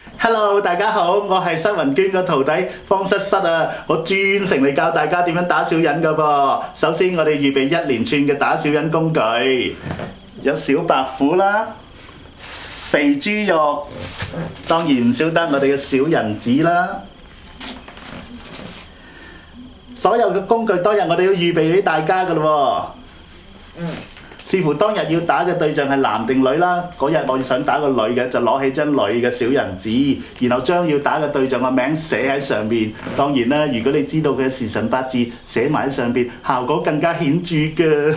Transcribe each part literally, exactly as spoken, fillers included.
Hello，大家好，我係西雲娟個徒弟方失失啊！我專程嚟教大家點樣打小人噶噃。首先，我哋預備一連串嘅打小人工具，有小白虎啦、肥豬肉，當然唔少得我哋嘅小人子啦。所有嘅工具當日我哋要預備俾大家噶咯喎。嗯。視乎當日要打嘅對象係男定女啦。嗰日我想打個女嘅，就攞起張女嘅小人紙，然後將要打嘅對象個名寫喺上面。當然啦，如果你知道佢嘅時辰八字，寫埋喺上邊，效果更加顯著嘅。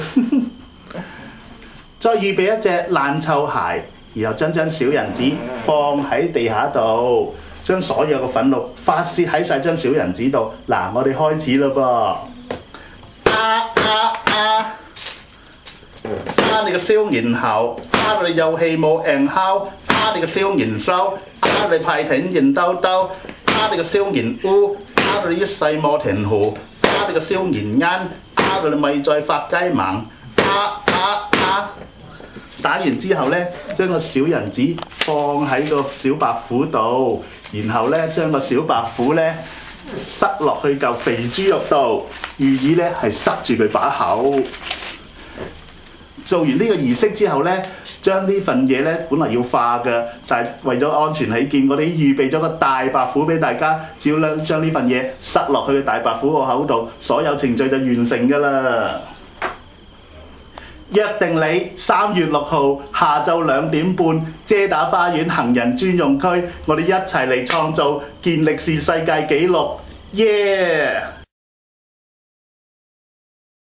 再預備一隻爛臭鞋，然後將張小人紙放喺地下度，將所有嘅憤怒發泄喺晒張小人紙度。嗱，我哋開始啦噃。啊啊啊！啊！你個雙然後，啊！你有氣冇硬敲，啊！你個雙然收，啊！你派挺然兜兜，啊！你個雙然烏，啊！你一世冇停湖，啊！你個雙然啱，啊！你咪再發雞盲，啊啊啊！打完之後咧，將個小人子放喺個小白虎度，然後咧將個小白虎咧塞落去嚿肥豬肉度，寓意咧係塞住佢把口。做完呢個儀式之後呢，將呢份嘢呢本來要化嘅，但係為咗安全起見，我哋預備咗個大白虎俾大家，只要咧將呢份嘢塞落去個大白虎個口度，所有程序就完成㗎啦。約定你三月六號下晝兩點半，遮打花園行人專用區，我哋一齊嚟創造健力士世界紀錄，耶！